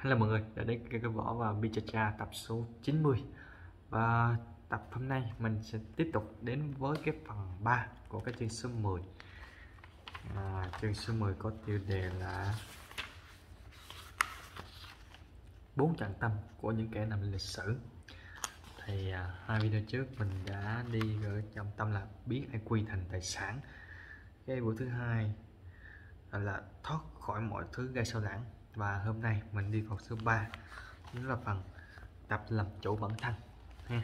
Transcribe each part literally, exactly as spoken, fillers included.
Hello mọi người, đã đến cái võ và Bichacha tập số chín mươi. Và tập hôm nay mình sẽ tiếp tục đến với cái phần ba của cái chương số mười. à, Chương số mười có tiêu đề là bốn trận tâm của những kẻ nằm lịch sử. Thì à, hai video trước mình đã đi ở trong tâm là biến i quy thành tài sản. Cái buổi thứ hai là thoát khỏi mọi thứ gây sao lãng. Và hôm nay mình đi phần số ba, đó là phần tập làm chủ bản thân ha.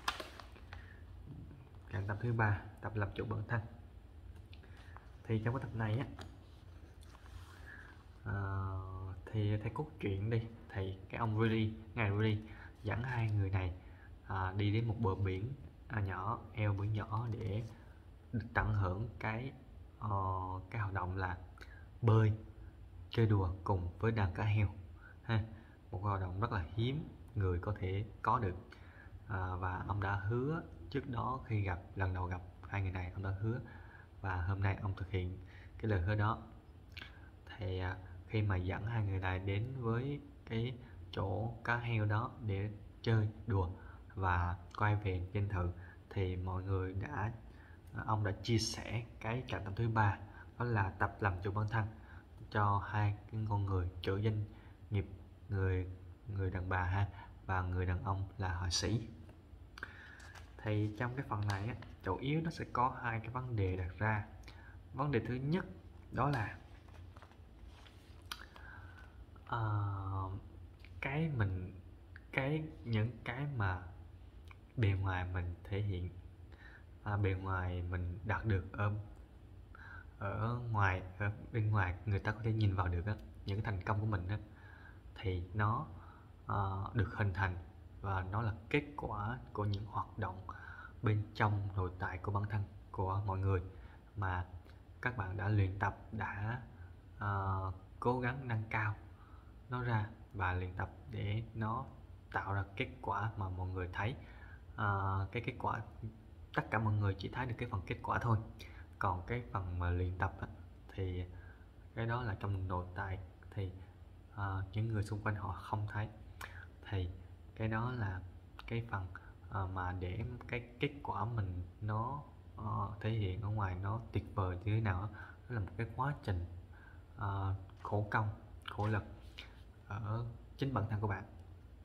Càng tập thứ ba, tập làm chủ bản thân. Thì trong cái tập này á, uh, thì theo cốt truyện đi, thì cái ông Really, ngài Really dẫn hai người này uh, đi đến một bờ biển uh, nhỏ, eo biển nhỏ để được tận hưởng cái uh, cái hoạt động là bơi, chơi đùa cùng với đàn cá heo ha. Một hoạt động rất là hiếm người có thể có được. À, và ông đã hứa trước đó khi gặp lần đầu gặp hai người này, ông đã hứa và hôm nay ông thực hiện cái lời hứa đó. Thì à, khi mà dẫn hai người này đến với cái chỗ cá heo đó để chơi đùa và quay về dinh thự, thì mọi người đã ông đã chia sẻ cái trọng tâm thứ ba, đó là tập làm chủ bản thân cho hai cái con người chủ doanh nghiệp, người người đàn bà ha và người đàn ông là họa sĩ. Thì trong cái phần này á, chủ yếu nó sẽ có hai cái vấn đề đặt ra. Vấn đề thứ nhất đó là uh, cái mình cái những cái mà bề ngoài mình thể hiện, à, bề ngoài mình đạt được ở ở ngoài ở bên ngoài người ta có thể nhìn vào được á, những cái thành công của mình á, thì nó uh, được hình thành và nó là kết quả của những hoạt động bên trong nội tại của bản thân của mọi người mà các bạn đã luyện tập, đã uh, cố gắng nâng cao nó ra và luyện tập để nó tạo ra kết quả mà mọi người thấy. Uh, cái kết quả, tất cả mọi người chỉ thấy được cái phần kết quả thôi, còn cái phần mà luyện tập á, thì cái đó là trong nội tại, thì uh, những người xung quanh họ không thấy. Thì cái đó là cái phần uh, mà để cái kết quả mình nó uh, thể hiện ở ngoài nó tuyệt vời như thế nào. Đó là một cái quá trình uh, khổ công, khổ lực ở chính bản thân của bạn.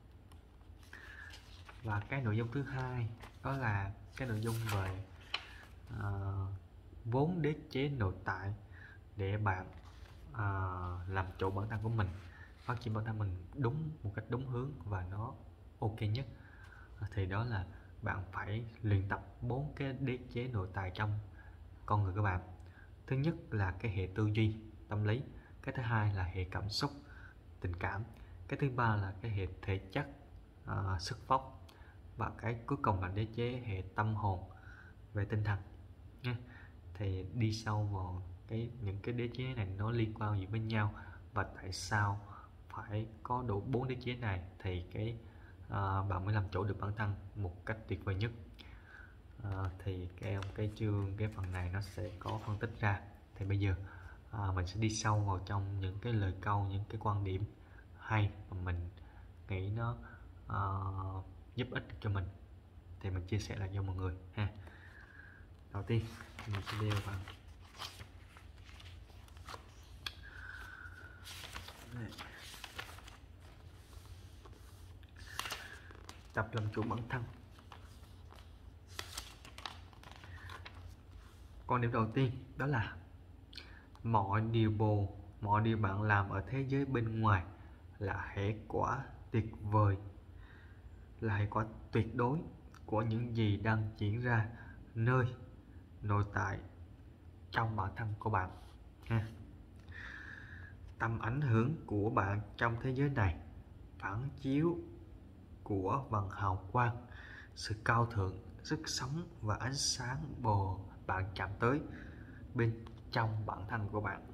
Và cái nội dung thứ hai đó là cái nội dung về uh, vốn đế chế nội tại để bạn uh, làm chủ bản thân của mình, phát triển bản thân mình đúng một cách đúng hướng và nó ok nhất. Thì đó là bạn phải luyện tập bốn cái đế chế nội tại trong con người của bạn. Thứ nhất là cái hệ tư duy tâm lý, cái thứ hai là hệ cảm xúc tình cảm, cái thứ ba là cái hệ thể chất uh, sức vóc, và cái cuối cùng là đế chế hệ tâm hồn về tinh thần nha. Thì đi sâu vào cái những cái đế chế này nó liên quan gì với nhau và tại sao phải có đủ bốn đế chế này, thì cái uh, bạn mới làm chủ được bản thân một cách tuyệt vời nhất. Uh, thì cái cái chương cái phần này nó sẽ có phân tích ra. Thì bây giờ uh, mình sẽ đi sâu vào trong những cái lời câu, những cái quan điểm hay mà mình nghĩ nó uh, giúp ích cho mình, thì mình chia sẻ lại cho mọi người ha. Đầu tiên mình sẽ đeo vào tập làm chủ bản thân. Quan điểm đầu tiên đó là mọi điều bồ, mọi điều bạn làm ở thế giới bên ngoài là hệ quả tuyệt vời, là hệ quả tuyệt đối của những gì đang diễn ra nơi nội tại trong bản thân của bạn ha. Tầm ảnh hưởng của bạn trong thế giới này phản chiếu của vầng hào quang, sự cao thượng, sức sống và ánh sáng bồ bạn chạm tới bên trong bản thân của bạn.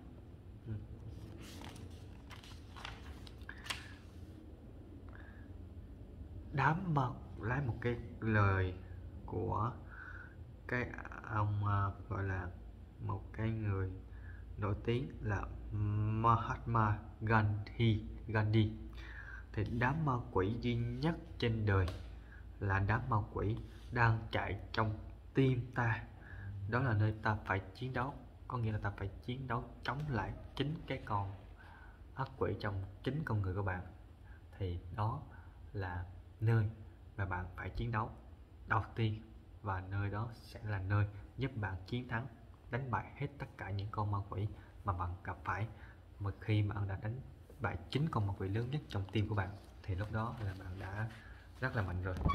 Đám mơ lấy một cái lời của cái ông uh, gọi là một cái người nổi tiếng là Mahatma Gandhi Gandhi thì đám ma quỷ duy nhất trên đời là đám ma quỷ đang chạy trong tim ta. Đó là nơi ta phải chiến đấu, có nghĩa là ta phải chiến đấu chống lại chính cái con ác quỷ trong chính con người của bạn. Thì đó là nơi mà bạn phải chiến đấu đầu tiên, và nơi đó sẽ là nơi giúp bạn chiến thắng, đánh bại hết tất cả những con ma quỷ mà bạn gặp phải. Mà khi bạn đã đánh bại chính con ma quỷ lớn nhất trong tim của bạn thì lúc đó là bạn đã rất là mạnh rồi.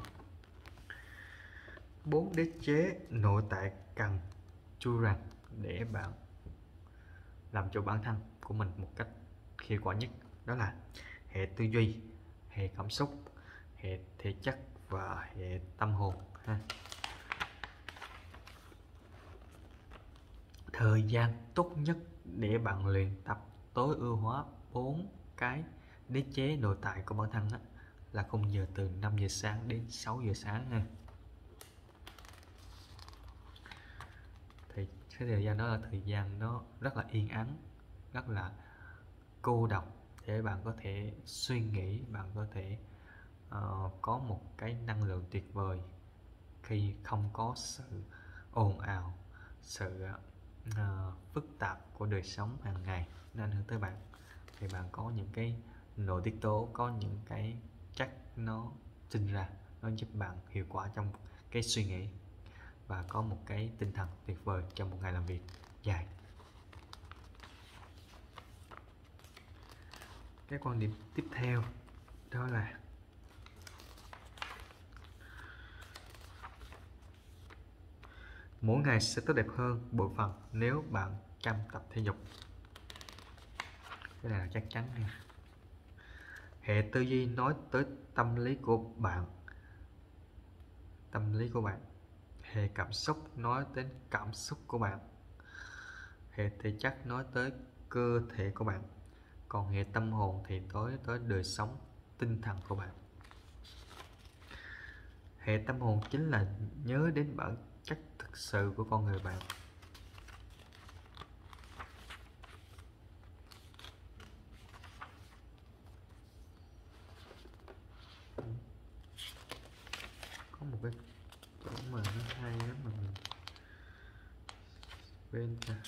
Bốn đế chế nội tại cần chu rằng để bạn làm chủ bản thân của mình một cách hiệu quả nhất, đó là hệ tư duy, hệ cảm xúc, hệ thể chất và hệ tâm hồn ha. Thời gian tốt nhất để bạn luyện tập tối ưu hóa bốn cái đế chế nội tại của bản thân á, là khung giờ từ năm giờ sáng đến sáu giờ sáng ha. Thì cái thời gian đó là thời gian nó rất là yên ắng, rất là cô độc, để bạn có thể suy nghĩ, bạn có thể uh, có một cái năng lượng tuyệt vời khi không có sự ồn ào, sự uh, phức tạp của đời sống hàng ngày nó ảnh hưởng tới bạn. Thì bạn có những cái nội tiết tố, có những cái chất nó sinh ra, nó giúp bạn hiệu quả trong cái suy nghĩ và có một cái tinh thần tuyệt vời trong một ngày làm việc dài. Cái quan điểm tiếp theo đó là mỗi ngày sẽ tốt đẹp hơn bội phần nếu bạn chăm tập thể dục. Cái này là chắc chắn nha. Hệ tư duy nói tới tâm lý của bạn, tâm lý của bạn. Hệ cảm xúc nói đến cảm xúc của bạn. Hệ thể chất nói tới cơ thể của bạn. Còn hệ tâm hồn thì nói tới đời sống tinh thần của bạn. Hệ tâm hồn chính là nhớ đến bản chất thực sự của con người bạn. Có một cái chỗ mà nó hay lắm mà mình quên ra.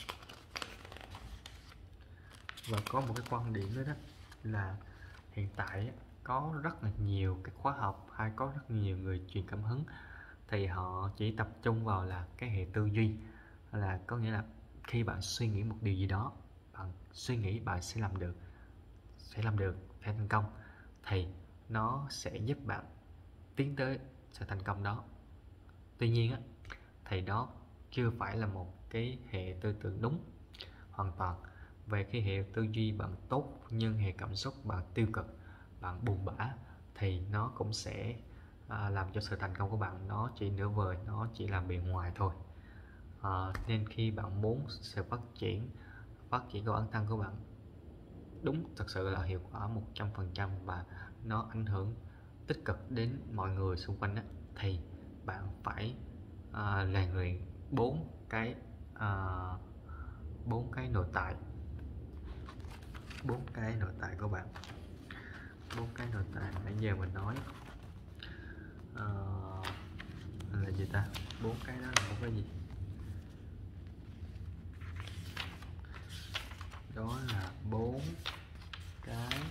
Và có một cái quan điểm nữa đó là hiện tại có rất là nhiều cái khóa học, hay có rất nhiều người truyền cảm hứng, thì họ chỉ tập trung vào là cái hệ tư duy, là có nghĩa là khi bạn suy nghĩ một điều gì đó, bạn suy nghĩ bạn sẽ làm được, sẽ làm được, sẽ thành công, thì nó sẽ giúp bạn tiến tới sự thành công đó. Tuy nhiên á, thì đó chưa phải là một cái hệ tư tưởng đúng hoàn toàn. Về cái hệ tư duy bạn tốt nhưng hệ cảm xúc bạn tiêu cực, bạn buồn bã, thì nó cũng sẽ à, làm cho sự thành công của bạn nó chỉ nửa vời, nó chỉ là bề ngoài thôi. À, nên khi bạn muốn sự phát triển phát triển của bản thân của bạn đúng thật sự là hiệu quả một trăm phần trăm và nó ảnh hưởng tích cực đến mọi người xung quanh đó, thì bạn phải à, rèn luyện bốn cái bốn à, cái nội tại, bốn cái nội tại của bạn. Bốn cái nội tại nãy giờ mình nói à, là gì ta? Bốn cái đó là một cái gì? Đó là bốn cái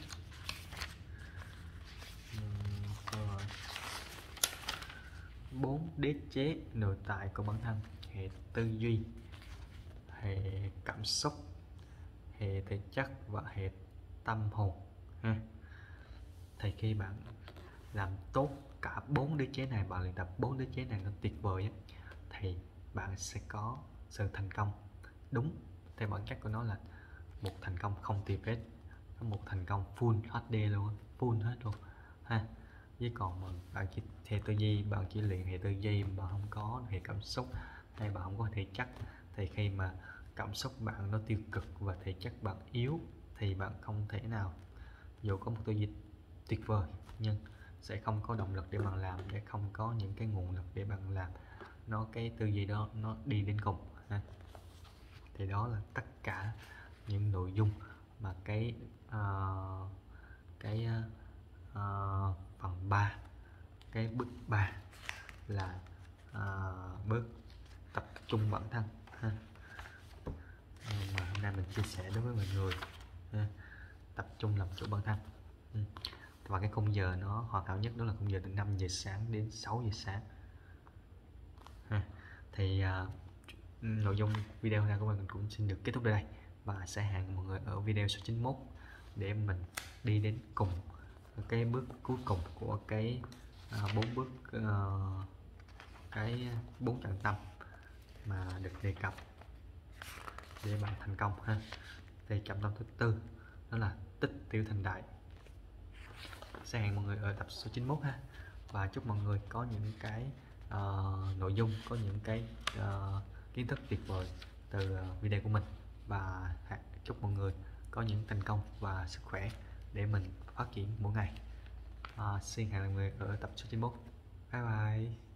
bốn đế chế nội tại của bản thân: hệ tư duy, hệ cảm xúc, hệ thể chất và hệ tâm hồn ha. Thì khi bạn làm tốt cả bốn đế chế này, bạn luyện tập bốn đế chế này nó tuyệt vời ấy, thì bạn sẽ có sự thành công đúng theo bản chất của nó, là một thành công không tì vết, một thành công full hát đê luôn, full hết luôn ha. Với còn mà bạn chỉ hệ tư duy, bạn chỉ luyện hệ tư duy, bạn không có hệ cảm xúc hay bạn không có thể chất, thì khi mà cảm xúc bạn nó tiêu cực và thể chất bạn yếu, thì bạn không thể nào, dù có một tư duy tuyệt vời nhưng sẽ không có động lực để bạn làm, để không có những cái nguồn lực để bạn làm nó, cái tư duy đó nó đi đến cùng ha. Thì đó là tất cả những nội dung mà cái uh, cái uh, uh, phần ba, cái bước ba là uh, bước tập trung bản thân ha. Uh, mà hôm nay mình chia sẻ đối với mọi người ha. Tập trung làm chủ bản thân. Ừ. Và cái khung giờ nó hoàn hảo nhất đó là khung giờ từ năm giờ sáng đến sáu giờ sáng ha. Thì uh, nội dung video này của mình cũng xin được kết thúc đây, và sẽ hẹn mọi người ở video số chín mươi mốt để mình đi đến cùng cái bước cuối cùng của cái bốn uh, bước uh, cái bốn trọng tâm mà được đề cập để bạn thành công ha. Thì trọng tâm thứ tư đó là tích tiểu thành đại. Sẽ hẹn mọi người ở tập số chín mươi mốt ha, và chúc mọi người có những cái uh, nội dung, có những cái uh, kiến thức tuyệt vời từ uh, video của mình, và chúc mọi người có những thành công và sức khỏe để mình phát triển mỗi ngày. Uh, xin hẹn mọi người ở tập số chín mươi mốt. Bye bye.